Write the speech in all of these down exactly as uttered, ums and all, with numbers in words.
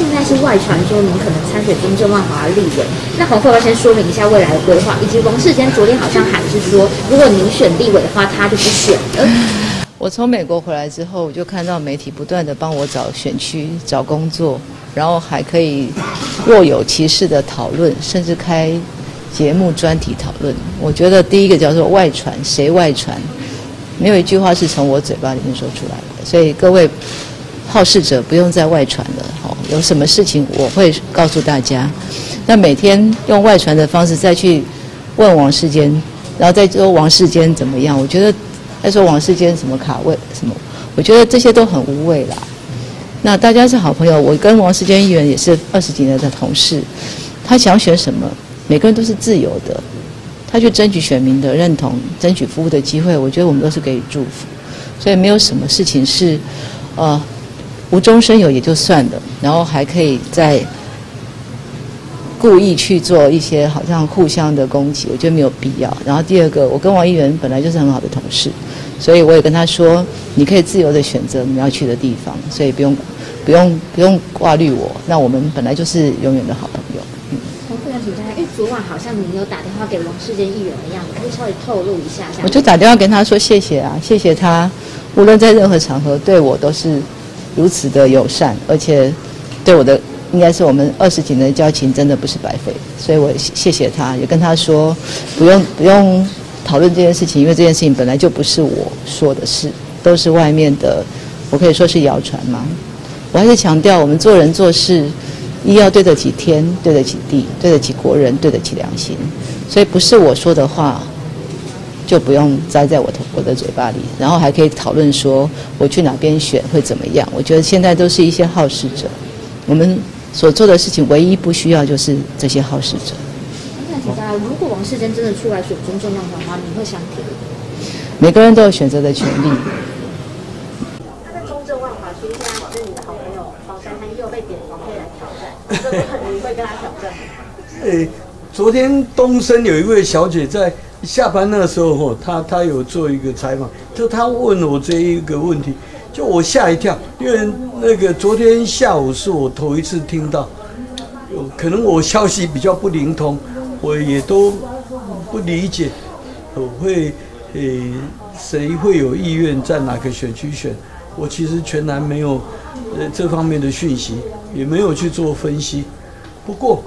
现在是外传说您可能参选中正万华立委，那黄会要先说明一下未来的规划，以及王世坚昨天好像喊是说，如果您选立委的话，他就不选了。 我从美国回来之后，我就看到媒体不断的帮我找选区、找工作，然后还可以若有其事的讨论，甚至开节目专题讨论。我觉得第一个叫做外传，谁外传？没有一句话是从我嘴巴里面说出来的，所以各位好事者不用再外传了。哦，有什么事情我会告诉大家。那每天用外传的方式再去问王世坚，然后再说王世坚怎么样？我觉得再说王世坚什么卡位什么，我觉得这些都很无谓啦。那大家是好朋友，我跟王世坚议员也是二十几年的同事，他想选什么，每个人都是自由的。他去争取选民的认同，争取服务的机会，我觉得我们都是给予祝福，所以没有什么事情是，呃，无中生有也就算了，然后还可以再故意去做一些好像互相的攻击，我觉得没有必要。然后第二个，我跟王议员本来就是很好的同事，所以我也跟他说，你可以自由的选择你要去的地方，所以不用不用不用挂虑我。那我们本来就是永远的好朋友。 黄副院长，因为昨晚好像您有打电话给王世坚议员的样子，可以稍微透露一下。 我就打电话跟他说谢谢啊，谢谢他，无论在任何场合对我都是如此的友善，而且对我的应该是我们二十几年的交情真的不是白费，所以我谢谢他，也跟他说不用不用讨论这件事情，因为这件事情本来就不是我说的事，都是外面的，我可以说是谣传嘛。我还是强调，我们做人做事。一要对得起天，对得起地，对得起国人，对得起良心，所以不是我说的话，就不用栽在我的我的嘴巴里，然后还可以讨论说我去哪边选会怎么样。我觉得现在都是一些好事者，我们所做的事情唯一不需要就是这些好事者。 那请大家，如果王世坚真的出来选中正万华的话，你会相挺？ 每个人都有选择的权利。 他在中正万华区，现在是你的好朋友黄珊珊又被点名可以来挑战。你会跟他挑战吗？ 诶，昨天东升有一位小姐在下班那个时候，吼，她她有做一个采访，就她问我这一个问题，就我吓一跳，因为那个昨天下午是我头一次听到，可能我消息比较不灵通，我也都不理解，我会诶谁会有意愿在哪个选区选，我其实全然没有呃这方面的讯息。也没有去做分析，不过，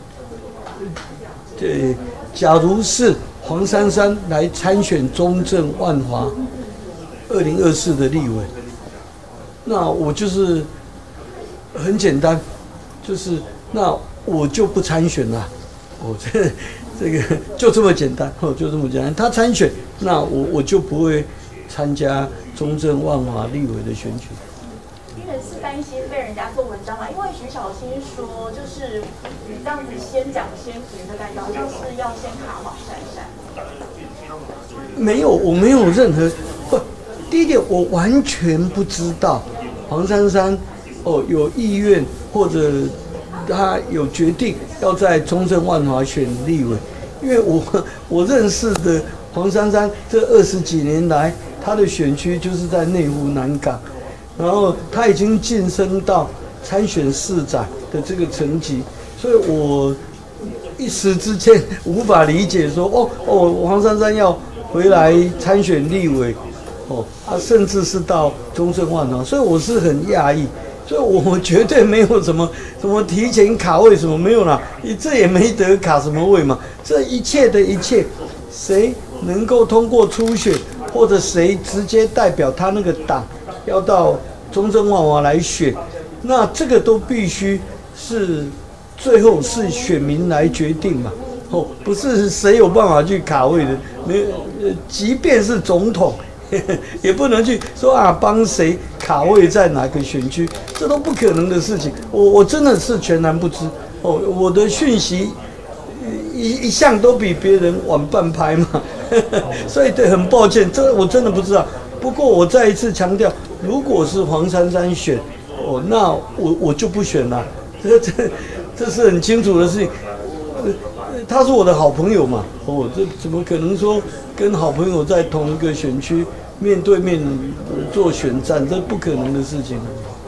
呃，假如是黄珊珊来参选中正万华二零二四的立委，那我就是很简单，就是那我就不参选了，我这这个就这么简单，哦，就这么简单。他参选，那我我就不会参加中正万华立委的选举。 因为是担心被人家做文章嘛，因为徐小新说，就是你这样子先讲先评的感觉，好像是要先卡黄珊珊。 没有，我没有任何不。第一点，我完全不知道黄珊珊哦有意愿或者他有决定要在中正万华选立委，因为我我认识的黄珊珊这二十几年来，他的选区就是在内湖南港。然后他已经晋升到参选市长的这个层级，所以我一时之间无法理解说，哦哦，黄珊珊要回来参选立委，哦，啊，甚至是到中正万华，所以我是很讶异，所以我绝对没有什么什么提前卡位什么没有啦，这也没得卡什么位嘛，这一切的一切，谁能够通过初选，或者谁直接代表他那个党。要到中正万华来选，那这个都必须是最后是选民来决定嘛，哦，不是谁有办法去卡位的，没有，呃，即便是总统，呵呵也不能去说啊帮谁卡位在哪个选区，这都不可能的事情。我我真的是全然不知，哦，我的讯息一一向都比别人晚半拍嘛，呵呵所以对，很抱歉，这我真的不知道。不过我再一次强调，如果是黄珊珊选，哦，那我我就不选了，这这这是很清楚的事情。呃，他是我的好朋友嘛，哦，这怎么可能说跟好朋友在同一个选区面对面做选战，这不可能的事情。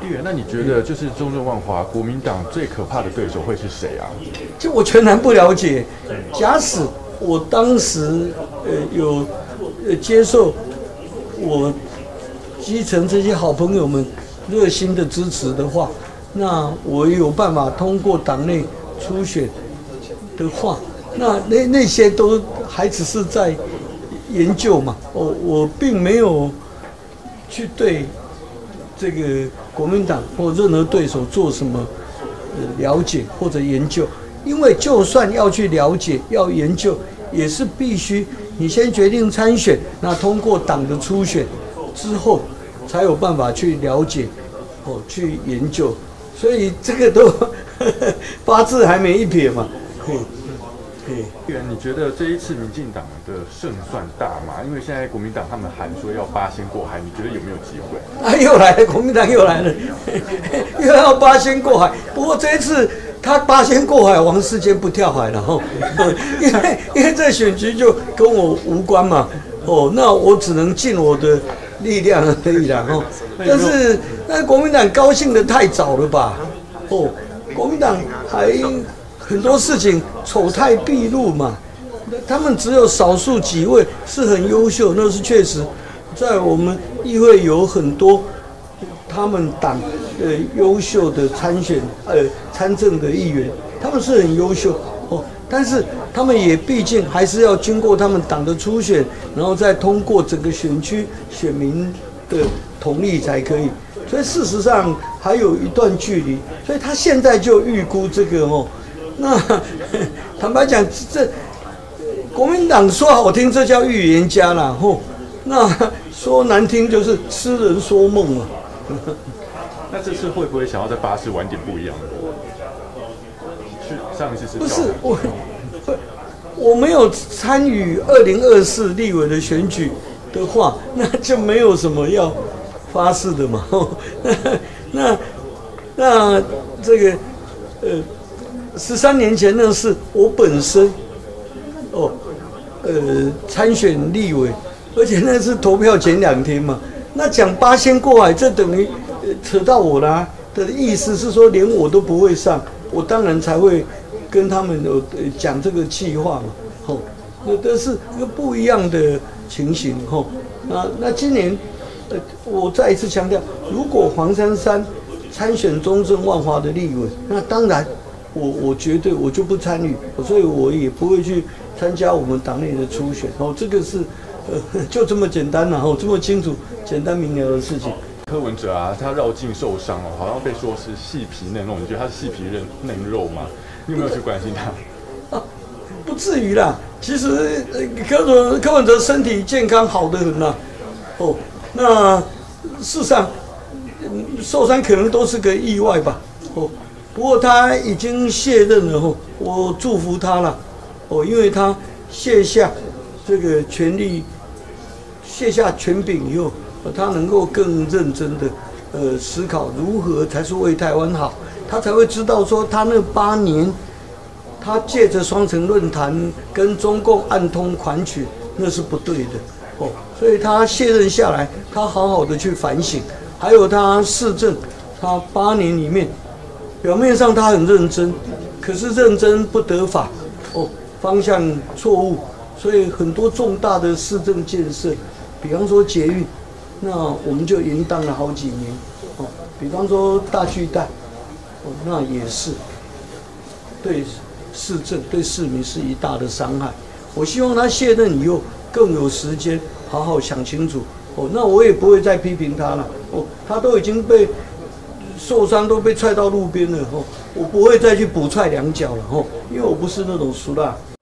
议员，那你觉得就是中正万华国民党最可怕的对手会是谁啊？ 就我全然不了解。假使我当时呃有呃接受我基层这些好朋友们热心的支持的话，那我有办法通过党内初选的话，那那那些都还只是在研究嘛。我我并没有去对这个国民党或任何对手做什么了解或者研究，因为就算要去了解、要研究，也是必须你先决定参选，那通过党的初选之后，才有办法去了解、哦去研究，所以这个都八字还没一撇嘛。 议员，你觉得这一次民进党的胜算大吗？因为现在国民党他们喊说要八仙过海，你觉得有没有机会？ 啊，又来了，国民党又来了，又要八仙过海。不过这一次他八仙过海，王世坚不跳海了哈，因为因为这选举就跟我无关嘛，哦，那我只能尽我的力量而已啦哈。但是那国民党高兴得太早了吧？哦，国民党还很多事情丑态毕露嘛，他们只有少数几位是很优秀，那是确实，在我们议会有很多他们党呃优秀的参选呃参政的议员，他们是很优秀哦，但是他们也毕竟还是要经过他们党的初选，然后再通过整个选区选民的同意才可以，所以事实上还有一段距离，所以他现在就预估这个哦。那坦白讲，这国民党说好听，这叫预言家啦，吼；那说难听，就是痴人说梦啊。 那这次会不会想要在巴士玩点不一样的？去上一次是不是我，我没有参与二零二四立委的选举的话，那就没有什么要发誓的嘛。那那这个呃。十三年前那是我本身，哦，呃，参选立委，而且那是投票前两天嘛。那讲八仙过海，这等于、呃、扯到我啦的意思是说，连我都不会上，我当然才会跟他们有讲、呃、这个气话嘛。吼、哦，那这是一个不一样的情形。吼、哦，那那今年，呃，我再一次强调，如果黄珊珊参选中正万华的立委，那当然。我我绝对我就不参与，所以我也不会去参加我们党内的初选。哦，这个是呃就这么简单然后这么清楚、简单明了的事情。 柯文哲啊，他绕境受伤哦，好像被说是细皮嫩肉，你觉得他是细皮嫩嫩肉吗？你有没有去关心他？ 啊，不至于啦。其实呃柯文柯文哲身体健康好得很呐。哦，那事实上、嗯、受伤可能都是个意外吧。哦。不过他已经卸任了吼，我祝福他了，哦，因为他卸下这个权力，卸下权柄以后，他能够更认真的呃思考如何才是为台湾好，他才会知道说他那八年，他借着双城论坛跟中共暗通款曲，那是不对的哦，所以他卸任下来，他好好的去反省，还有他市政，他八年里面。表面上他很认真，可是认真不得法，哦，方向错误，所以很多重大的市政建设，比方说捷运，那我们就延宕了好几年，哦，比方说大巨蛋，哦，那也是对市政对市民是一大的伤害。我希望他卸任以后更有时间好好想清楚，哦，那我也不会再批评他了，哦，他都已经被。受伤都被踹到路边了吼，我不会再去补踹两脚了吼，因为我不是那种俗辣。